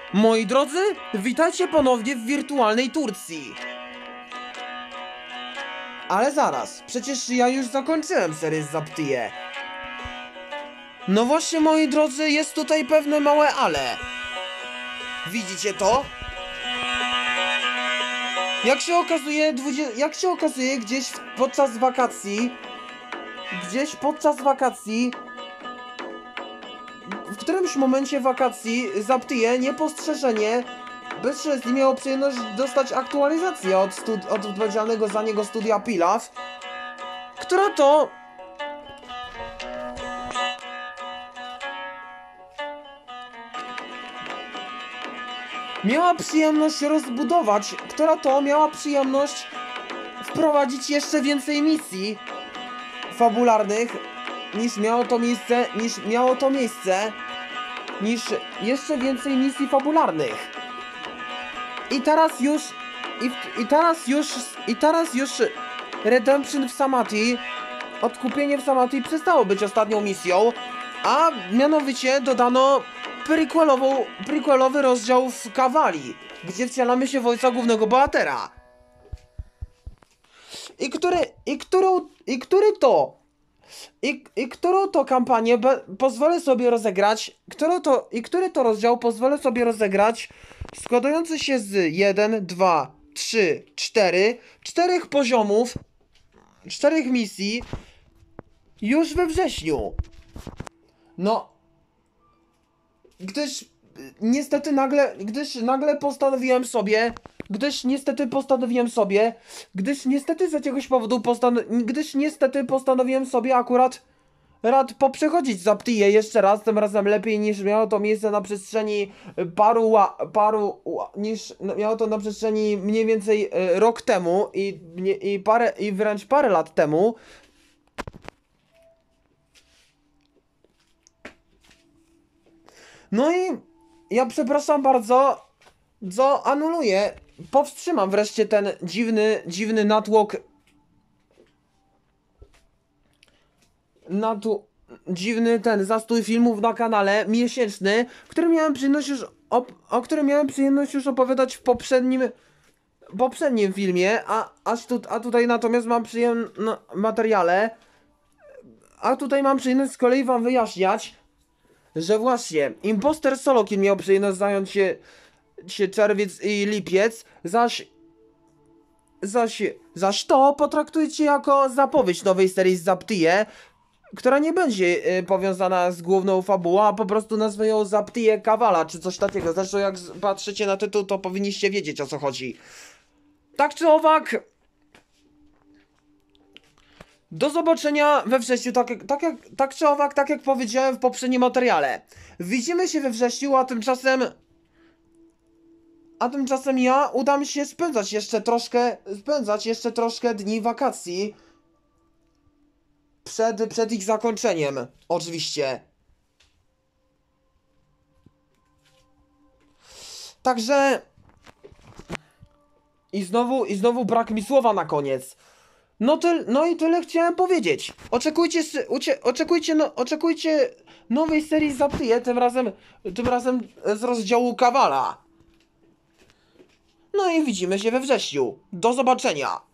Moi drodzy, witajcie ponownie w wirtualnej Turcji. Ale zaraz, przecież ja już zakończyłem serię Zaptiye. No właśnie, moi drodzy, jest tutaj pewne małe ale. Widzicie to? Jak się okazuje, gdzieś podczas wakacji, w którymś momencie wakacji Zaptiye niepostrzeżenie bezczelnie miało przyjemność dostać aktualizację od odpowiedzialnego za niego studia Pilaw, która to miała przyjemność rozbudować, miała przyjemność wprowadzić jeszcze więcej misji fabularnych niż jeszcze więcej misji fabularnych. I teraz już Redemption w Samati, odkupienie w Samati przestało być ostatnią misją, a mianowicie dodano prequelowy rozdział w Kawali, gdzie wcielamy się w ojca głównego bohatera. Którą to kampanię pozwolę sobie rozegrać, który to rozdział pozwolę sobie rozegrać, składający się z 1, 2, 3, 4 poziomów, 4 misji już we wrześniu. No, gdyż postanowiłem sobie akurat poprzechodzić Zaptiye jeszcze raz, tym razem lepiej niż miało to miejsce na przestrzeni niż miało to na przestrzeni mniej więcej rok temu i wręcz parę lat temu. No i ja przepraszam bardzo, powstrzymam wreszcie ten dziwny natłok, dziwny ten zastój filmów na kanale miesięczny, o którym miałem przyjemność już opowiadać w poprzednim filmie, a tutaj natomiast mam mam przyjemność z kolei wam wyjaśniać, że właśnie Imposter Solo Kill miał przyjemność zająć się czerwiec i lipiec, zaś to potraktujcie jako zapowiedź nowej serii z Zaptiye, która nie będzie powiązana z główną fabułą, a po prostu nazwę ją Zaptiye Kavala, czy coś takiego. Zresztą jak patrzycie na tytuł, to powinniście wiedzieć, o co chodzi. Tak czy owak, do zobaczenia we wrześniu, tak jak powiedziałem w poprzednim materiale. Widzimy się we wrześniu, a tymczasem ja udam się spędzać jeszcze troszkę dni wakacji przed ich zakończeniem, oczywiście. Także i znowu brak mi słowa na koniec. No i tyle chciałem powiedzieć. Oczekujcie nowej serii Zaptiye, tym razem z rozdziału Kavala. No i widzimy się we wrześniu. Do zobaczenia.